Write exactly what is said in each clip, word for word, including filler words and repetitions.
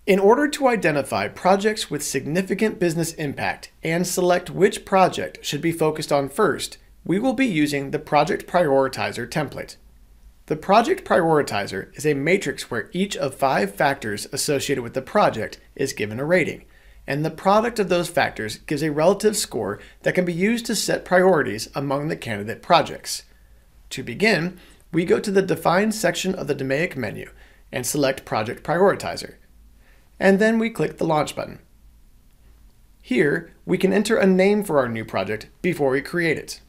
In order to identify projects with significant business impact and select which project should be focused on first, we will be using the Project Prioritizer template. The Project Prioritizer is a matrix where each of five factors associated with the project is given a rating, and the product of those factors gives a relative score that can be used to set priorities among the candidate projects. To begin, we go to the Define section of the D M A I C menu and select Project Prioritizer, and then we click the Launch button. Here, we can enter a name for our new project before we create it.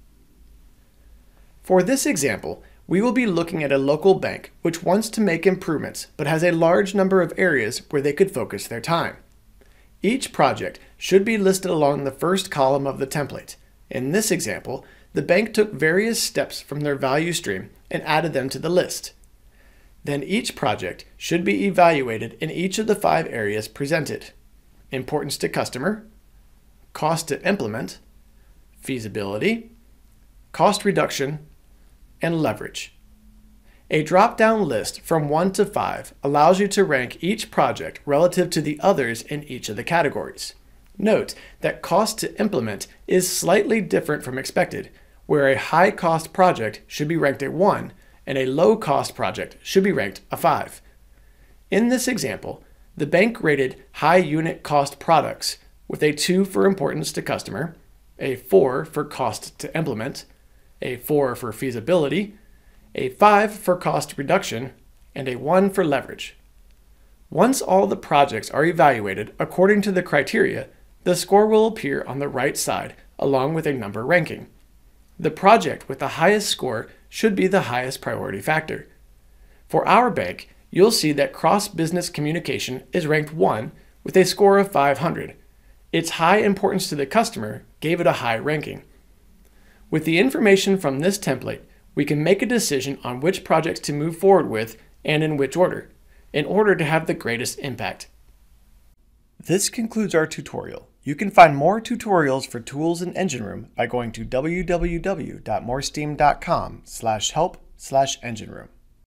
For this example, we will be looking at a local bank which wants to make improvements but has a large number of areas where they could focus their time. Each project should be listed along the first column of the template. In this example, the bank took various steps from their value stream and added them to the list. Then each project should be evaluated in each of the five areas presented: importance to customer, cost to implement, feasibility, cost reduction, and leverage. A drop-down list from one to five allows you to rank each project relative to the others in each of the categories. Note that cost to implement is slightly different from expected, where a high-cost project should be ranked a one and a low-cost project should be ranked a five. In this example, the bank rated high unit cost products with a two for importance to customer, a four for cost to implement, a four for feasibility, a five for cost reduction, and a one for leverage. Once all the projects are evaluated according to the criteria, the score will appear on the right side along with a number ranking. The project with the highest score should be the highest priority factor. For our bank, you'll see that cross-business communication is ranked one with a score of five hundred. Its high importance to the customer gave it a high ranking. With the information from this template, we can make a decision on which projects to move forward with and in which order, in order to have the greatest impact. This concludes our tutorial. You can find more tutorials for tools in EngineRoom by going to w w w dot more steam dot com slash help slash EngineRoom.